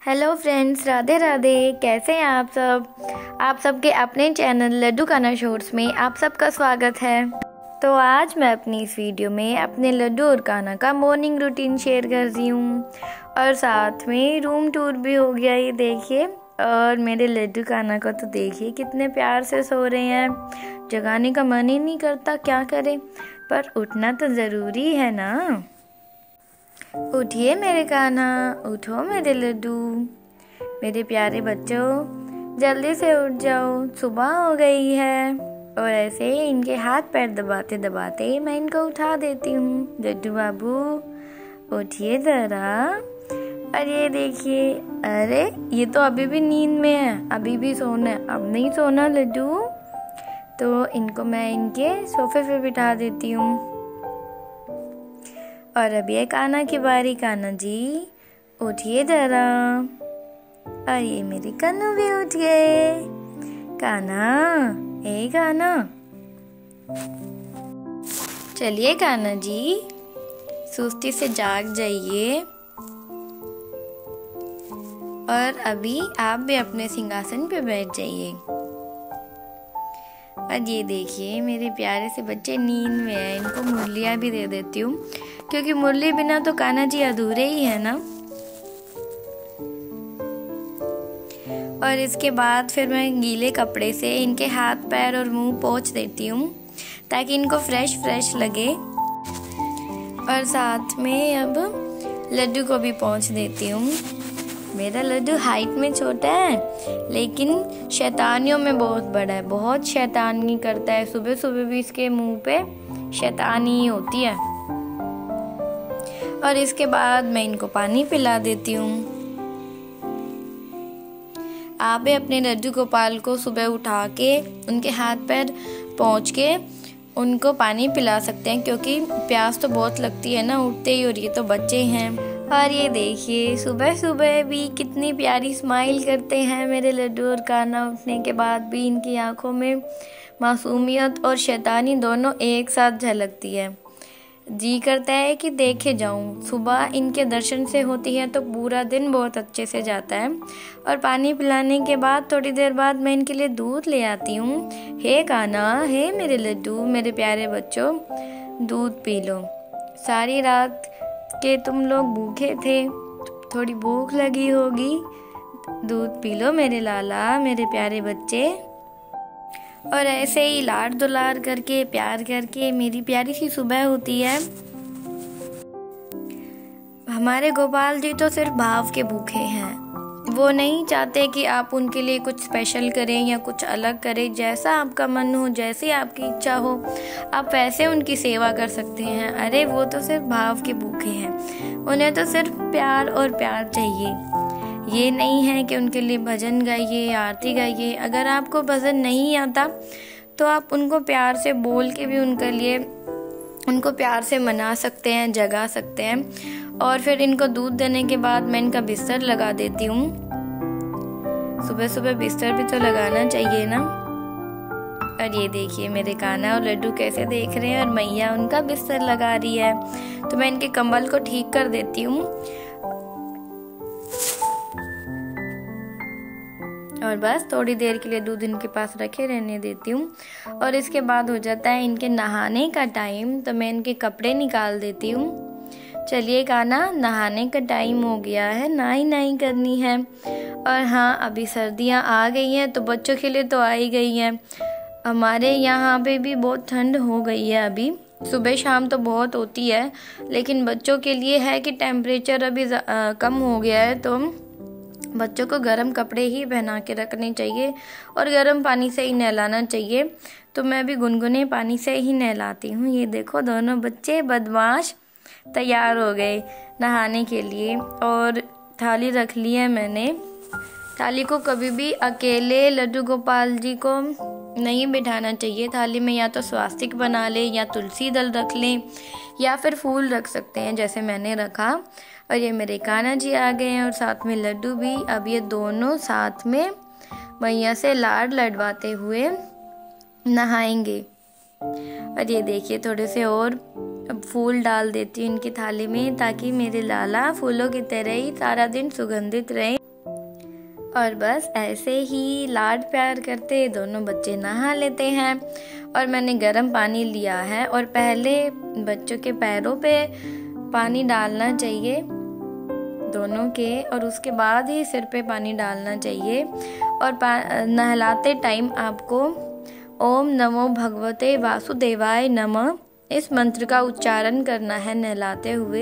Hello friends, Radhe Radhe. कैसे हैं आप सब? आप सबके अपने चैनल लड्डू कान्हा शॉर्ट्स में आप सबका स्वागत है। तो आज मैं अपनी इस वीडियो में अपने लड्डू और कान्हा का मॉर्निंग रूटीन शेयर कर रही हूँ और साथ में रूम टूर भी हो गया, ये देखिए। और मेरे लड्डू कान्हा को तो देखिए कितने प्यार से सो रहे हैं, जगाने का मन ही नहीं करता, क्या करें, पर उठना तो ज़रूरी है ना। उठिए मेरे कान्हा, उठो मेरे लड्डू, मेरे प्यारे बच्चों, जल्दी से उठ जाओ, सुबह हो गई है। और ऐसे इनके हाथ पैर दबाते दबाते मैं इनको उठा देती हूँ। लड्डू बाबू उठिए ज़रा। और ये देखिए, अरे ये तो अभी भी नींद में है, अभी भी सोना है। अब नहीं सोना लड्डू, तो इनको मैं इनके सोफे पे बिठा देती हूँ। और अब ये कान्हा की बारी। कान्हा जी उठिए जरा। और ये मेरी कन्नू भी उठ गए। कान्हा, ए कान्हा, चलिए कान्हा जी, सुस्ती से जाग जाइए। और अभी आप भी अपने सिंहासन पे बैठ जाइए। और ये देखिए मेरे प्यारे से बच्चे नींद में है, इनको मुरलियाँ भी दे देती हूँ, क्योंकि मुरली बिना तो कान्हा जी अधूरे ही है ना। और इसके बाद फिर मैं गीले कपड़े से इनके हाथ पैर और मुंह पोंछ देती हूँ, ताकि इनको फ्रेश फ्रेश लगे। और साथ में अब लड्डू को भी पोंछ देती हूँ। मेरा लड्डू हाइट में छोटा है, लेकिन शैतानियों में बहुत बड़ा है, बहुत शैतानी करता है। सुबह सुबह भी इसके मुंह पे शैतानी होती है। और इसके बाद मैं इनको पानी पिला देती हूँ। आप भी अपने लड्डू गोपाल को सुबह उठा के उनके हाथ पैर पोंछ के उनको पानी पिला सकते हैं, क्योंकि प्यास तो बहुत लगती है ना उठते ही, और ये तो बच्चे हैं। और ये देखिए सुबह सुबह भी कितनी प्यारी स्माइल करते हैं मेरे लड्डू और कान्हा। उठने के बाद भी इनकी आंखों में मासूमियत और शैतानी दोनों एक साथ झलकती है। जी करता है कि देखे जाऊं। सुबह इनके दर्शन से होती है तो पूरा दिन बहुत अच्छे से जाता है। और पानी पिलाने के बाद थोड़ी देर बाद मैं इनके लिए दूध ले आती हूँ। हे कान्हा, हे मेरे लड्डू, मेरे प्यारे बच्चों, दूध पी लो। सारी रात के तुम लोग भूखे थे, थोड़ी भूख लगी होगी, दूध पी लो मेरे लाला, मेरे प्यारे बच्चे। और ऐसे ही लाड दुलार करके, प्यार करके मेरी प्यारी सी सुबह होती है। हमारे गोपाल जी तो सिर्फ भाव के भूखे हैं। वो नहीं चाहते कि आप उनके लिए कुछ स्पेशल करें या कुछ अलग करें। जैसा आपका मन हो, जैसी आपकी इच्छा हो, आप वैसे उनकी सेवा कर सकते हैं। अरे वो तो सिर्फ भाव के भूखे हैं, उन्हें तो सिर्फ प्यार और प्यार चाहिए। ये नहीं है कि उनके लिए भजन गाइए, आरती गाइए। अगर आपको भजन नहीं आता तो आप उनको प्यार से बोल के भी उनके लिए उनको प्यार से मना सकते हैं, जगा सकते हैं। और फिर इनको दूध देने के बाद मैं इनका बिस्तर लगा देती हूँ। सुबह सुबह बिस्तर भी तो लगाना चाहिए ना। और ये देखिए मेरे कान्हा और लड्डू कैसे देख रहे हैं, और मैया उनका बिस्तर लगा रही है। तो मैं इनके कंबल को ठीक कर देती हूँ। और बस थोड़ी देर के लिए दूध इनके पास रखे रहने देती हूँ। और इसके बाद हो जाता है इनके नहाने का टाइम, तो मैं इनके कपड़े निकाल देती हूँ। चलिए कान्हा, नहाने का टाइम हो गया है, नहाई करनी है। और हाँ, अभी सर्दियाँ आ गई हैं, तो बच्चों के लिए तो आ ही गई हैं। हमारे यहाँ पे भी बहुत ठंड हो गई है। अभी सुबह शाम तो बहुत होती है, लेकिन बच्चों के लिए है कि टेम्परेचर अभी कम हो गया है, तो बच्चों को गर्म कपड़े ही पहना के रखने चाहिए और गर्म पानी से ही नहलाना चाहिए। तो मैं भी गुनगुने पानी से ही नहलाती हूँ। ये देखो दोनों बच्चे बदमाश तैयार हो गए नहाने के लिए। और थाली रख ली है मैंने। थाली को कभी भी अकेले लड्डू गोपाल जी को नहीं बिठाना चाहिए। थाली में या तो स्वास्तिक बना ले, या तुलसी दल रख लें, या फिर फूल रख सकते हैं जैसे मैंने रखा। और ये मेरे कान्हा जी आ गए हैं और साथ में लड्डू भी। अब ये दोनों साथ में मैया से लाड लडवाते हुए नहाएंगे। और ये देखिए थोड़े से और फूल डाल देती हूँ इनकी थाली में, ताकि मेरे लाला फूलों की तरह ही सारा दिन सुगंधित रहे। और बस ऐसे ही लाड प्यार करते दोनों बच्चे नहा लेते हैं। और मैंने गर्म पानी लिया है और पहले बच्चों के पैरों पे पानी डालना चाहिए दोनों के, और उसके बाद ही सिर पे पानी डालना चाहिए। और नहलाते टाइम आपको ओम नमो भगवते वासुदेवाय नमः इस मंत्र का उच्चारण करना है नहलाते हुए।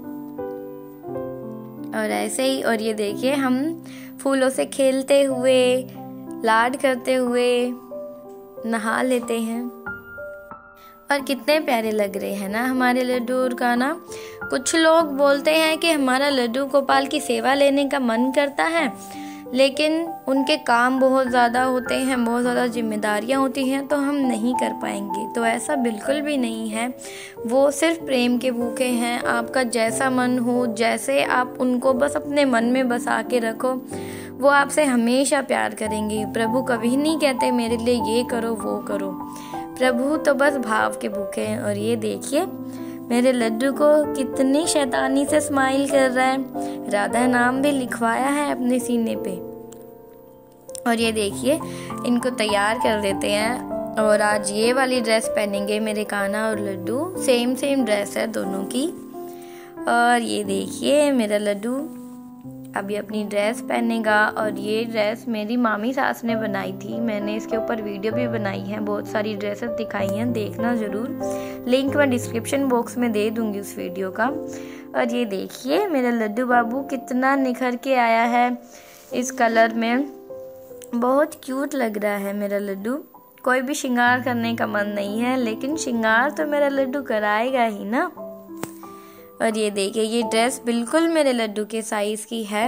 और ऐसे ही, और ये देखिए हम फूलों से खेलते हुए लाड करते हुए नहा लेते हैं। और कितने प्यारे लग रहे हैं ना हमारे लड्डू और कान्हा। कुछ लोग बोलते हैं कि हमारा लड्डू गोपाल की सेवा लेने का मन करता है, लेकिन उनके काम बहुत ज़्यादा होते हैं, बहुत ज़्यादा जिम्मेदारियां होती हैं, तो हम नहीं कर पाएंगे। तो ऐसा बिल्कुल भी नहीं है, वो सिर्फ प्रेम के भूखे हैं। आपका जैसा मन हो, जैसे आप उनको बस अपने मन में बसा के रखो, वो आपसे हमेशा प्यार करेंगे। प्रभु कभी नहीं कहते मेरे लिए ये करो वो करो, प्रभु तो बस भाव के भूखे हैं। और ये देखिए मेरे लड्डू को कितनी शैतानी से स्माइल कर रहा है, राधा नाम भी लिखवाया है अपने सीने पे। और ये देखिए इनको तैयार कर देते हैं, और आज ये वाली ड्रेस पहनेंगे मेरे कान्हा और लड्डू। सेम ड्रेस है दोनों की। और ये देखिए मेरा लड्डू अभी अपनी ड्रेस पहनेगा, और ये ड्रेस मेरी मामी सास ने बनाई थी। मैंने इसके ऊपर वीडियो भी बनाई है, बहुत सारी ड्रेसेस दिखाई हैं, देखना ज़रूर। लिंक मैं डिस्क्रिप्शन बॉक्स में दे दूंगी उस वीडियो का। और ये देखिए मेरा लड्डू बाबू कितना निखर के आया है इस कलर में, बहुत क्यूट लग रहा है मेरा लड्डू। कोई भी श्रृंगार करने का मन नहीं है, लेकिन श्रृंगार तो मेरा लड्डू कराएगा ही ना। और ये देखिए ये ड्रेस बिल्कुल मेरे लड्डू के साइज की है।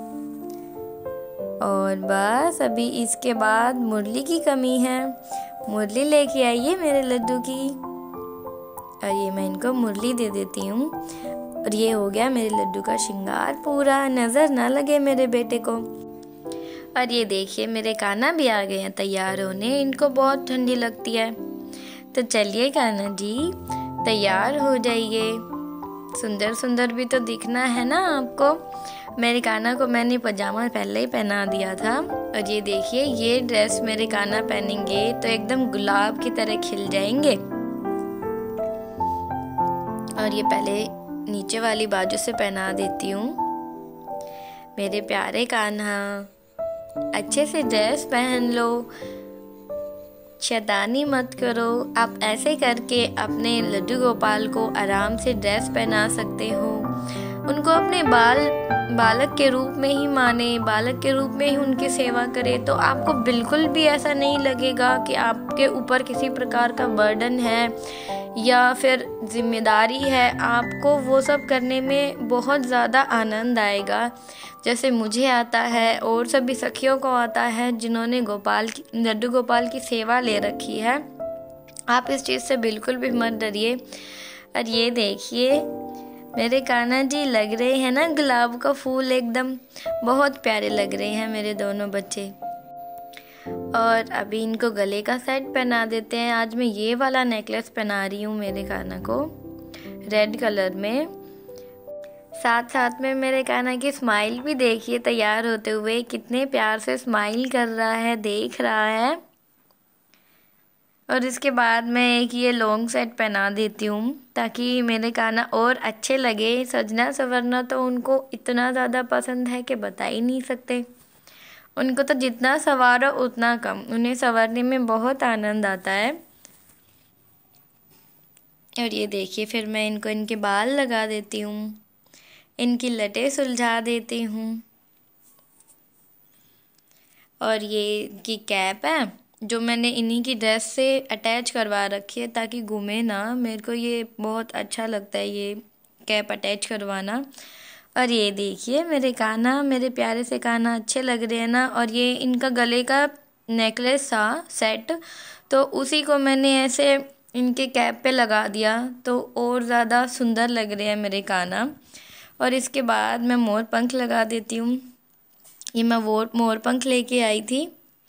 और बस अभी इसके बाद मुरली की कमी है, मुरली लेके आइए मेरे लड्डू की। और ये मैं इनको मुरली दे देती हूँ। और ये हो गया मेरे लड्डू का श्रृंगार पूरा, नजर ना लगे मेरे बेटे को। और ये देखिए मेरे कान्हा भी आ गए हैं तैयार होने, इनको बहुत ठंडी लगती है। तो चलिए कान्हा जी तैयार हो जाइए, सुंदर भी तो दिखना है ना आपको। मेरे कान्हा को मैंने पजामा पहले ही पहना दिया था। और ये देखिए ये ड्रेस मेरे कान्हा पहनेंगे तो एकदम गुलाब की तरह खिल जाएंगे। और ये पहले नीचे वाली बाजू से पहना देती हूँ। मेरे प्यारे कान्हा अच्छे से ड्रेस पहन लो, शैतानी मत करो। आप ऐसे करके अपने लड्डू गोपाल को आराम से ड्रेस पहना सकते हो। उनको अपने बालक के रूप में ही माने, बालक के रूप में ही उनकी सेवा करे, तो आपको बिल्कुल भी ऐसा नहीं लगेगा कि आपके ऊपर किसी प्रकार का बर्डन है या फिर जिम्मेदारी है। आपको वो सब करने में बहुत ज़्यादा आनंद आएगा, जैसे मुझे आता है और सभी सखियों को आता है जिन्होंने लड्डू गोपाल की सेवा ले रखी है। आप इस चीज़ से बिल्कुल भी मत डरिए। और ये देखिए मेरे कान्हा जी लग रहे हैं ना गुलाब का फूल, एकदम बहुत प्यारे लग रहे हैं मेरे दोनों बच्चे। और अभी इनको गले का सेट पहना देते हैं। आज मैं ये वाला नेकलेस पहना रही हूँ मेरे कान्हा को, रेड कलर में। साथ में मेरे कान्हा की स्माइल भी देखिए, तैयार होते हुए कितने प्यार से स्माइल कर रहा है, देख रहा है। और इसके बाद मैं एक ये लॉन्ग सेट पहना देती हूँ ताकि मेरे कान्हा और अच्छे लगे। सजना संवरना तो उनको इतना ज़्यादा पसंद है कि बता ही नहीं सकते। उनको तो जितना संवारो उतना कम, उन्हें संवरने में बहुत आनंद आता है। और ये देखिए फिर मैं इनको इनके बाल लगा देती हूँ, इनकी लटें सुलझा देती हूँ। और ये इनकी कैप है जो मैंने इन्हीं की ड्रेस से अटैच करवा रखी है ताकि घूमे ना। मेरे को ये बहुत अच्छा लगता है ये कैप अटैच करवाना। और ये देखिए मेरे कान्हा, मेरे प्यारे से कान्हा अच्छे लग रहे हैं ना। और ये इनका गले का नेकलेस था सेट, तो उसी को मैंने ऐसे इनके कैप पे लगा दिया तो और ज़्यादा सुंदर लग रहे हैं मेरे कान्हा। और इसके बाद मैं मोर पंख लगा देती हूँ। ये मैं मोर पंख लेके आई थी।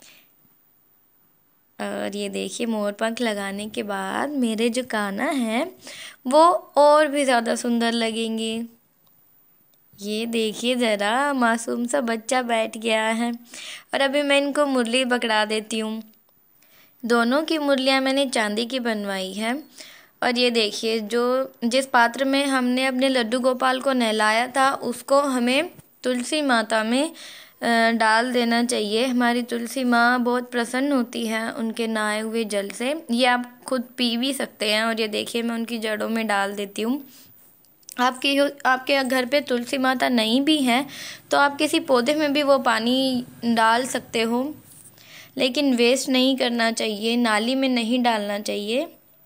और ये देखिए मोर पंख लगाने के बाद मेरे जो कान्हा हैं वो और भी ज़्यादा सुंदर लगेंगे। ये देखिए ज़रा, मासूम सा बच्चा बैठ गया है। और अभी मैं इनको मुरली पकड़ा देती हूँ। दोनों की मुरलियाँ मैंने चांदी की बनवाई है। और ये देखिए, जो जिस पात्र में हमने अपने लड्डू गोपाल को नहलाया था उसको हमें तुलसी माता में डाल देना चाहिए। हमारी तुलसी माँ बहुत प्रसन्न होती है उनके नहाए हुए जल से। ये आप खुद पी भी सकते हैं। और ये देखिए, मैं उनकी जड़ों में डाल देती हूँ। आपके घर पे तुलसी माता नहीं भी है तो आप किसी पौधे में भी वो पानी डाल सकते हो, लेकिन वेस्ट नहीं करना चाहिए, नाली में नहीं डालना चाहिए।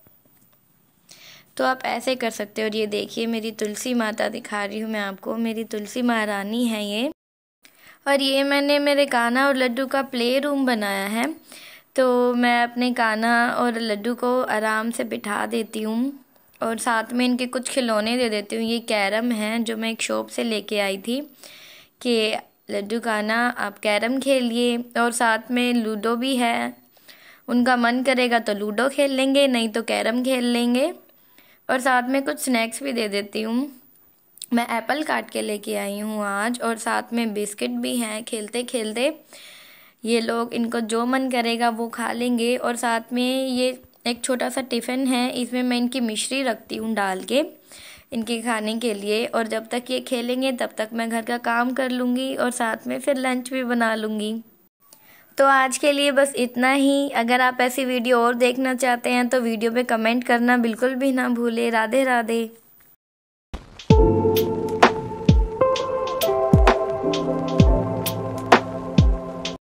तो आप ऐसे कर सकते हो। और ये देखिए, मेरी तुलसी माता दिखा रही हूँ मैं आपको, मेरी तुलसी महारानी है ये। और ये मैंने मेरे कान्हा और लड्डू का प्ले रूम बनाया है। तो मैं अपने कान्हा और लड्डू को आराम से बिठा देती हूँ और साथ में इनके कुछ खिलौने दे देती हूँ। ये कैरम है जो मैं एक शॉप से लेके आई थी कि लड्डू कान्हा आप कैरम खेलिए, और साथ में लूडो भी है। उनका मन करेगा तो लूडो खेल लेंगे, नहीं तो कैरम खेल लेंगे। और साथ में कुछ स्नैक्स भी दे देती हूँ। मैं एप्पल काट के लेके आई हूँ आज, और साथ में बिस्किट भी हैं। खेलते खेलते ये लोग, इनको जो मन करेगा वो खा लेंगे। और साथ में ये एक छोटा सा टिफ़िन है, इसमें मैं इनकी मिश्री रखती हूँ डाल के इनके खाने के लिए। और जब तक ये खेलेंगे तब तक मैं घर का काम कर लूँगी और साथ में फिर लंच भी बना लूँगी। तो आज के लिए बस इतना ही। अगर आप ऐसी वीडियो और देखना चाहते हैं तो वीडियो पे कमेंट करना बिल्कुल भी ना भूलें। राधे राधे।